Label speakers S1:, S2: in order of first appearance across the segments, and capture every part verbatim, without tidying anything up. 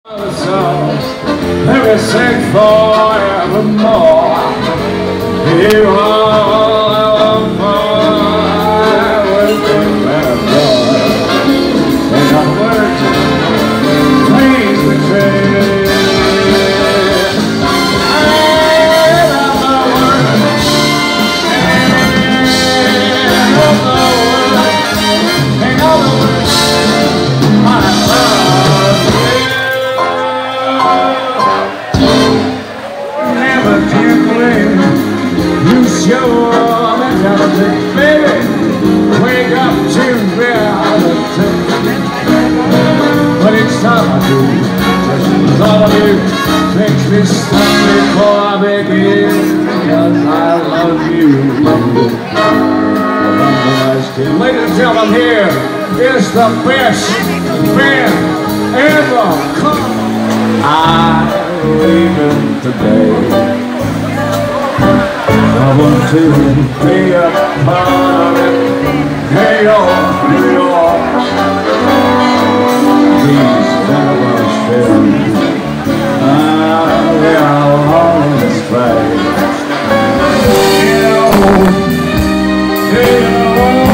S1: Let me sing forevermore. You are mine with the melody. And I work, please betray. And I'm the work, and I'm the work, and I'm the work. I love you. Never can believe you show mentality, baby. Wake up to reality. But each time I do, just all of you makes me stop before I begin. Because I love you. Ladies and gentlemen, here is the best band ever. Come on. I'm leaving today. I want to be a part of it. Hey, oh, New York. These fellows feel ah, they are all in space. You know, you know.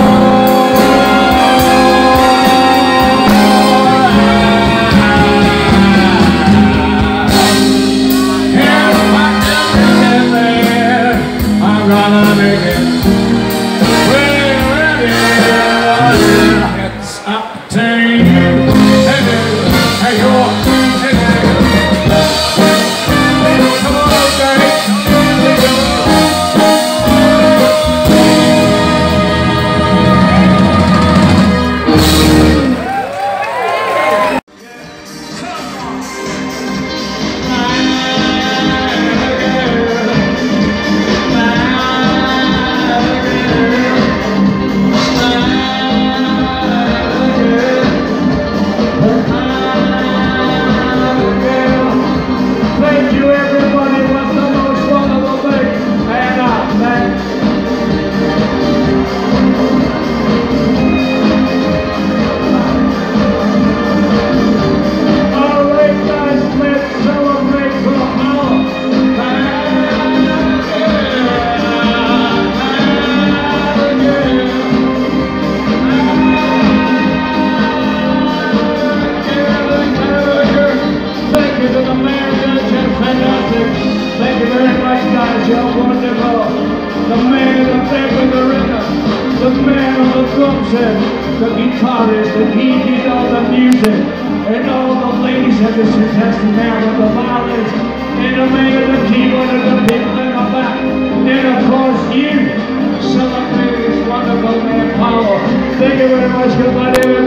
S2: The guitarist, and he did all the music, and all the ladies have this fantastic man with the violins, and the man with the keyboard, and the people in the back, and of course you celebrating this wonderful man, Paolo. Thank you very much, everybody.